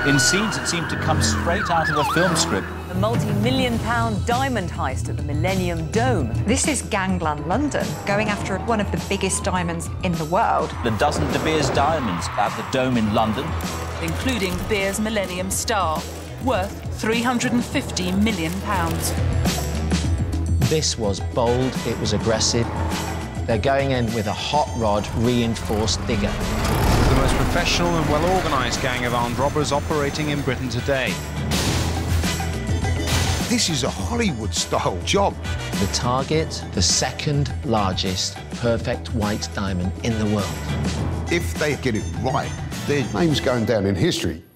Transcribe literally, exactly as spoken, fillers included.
in scenes that seemed to come straight out of a film script. A multi-million pound diamond heist at the Millennium Dome. This is Gangland London, going after one of the biggest diamonds in the world. A dozen De Beers diamonds at the Dome in London. Including Beers Millennium Star, worth three hundred and fifty million pounds. This was bold, it was aggressive. They're going in with a hot rod reinforced digger. The most professional and well-organised gang of armed robbers operating in Britain today. This is a Hollywood-style job. The target, the second largest perfect white diamond in the world. If they get it right, their name's going down in history.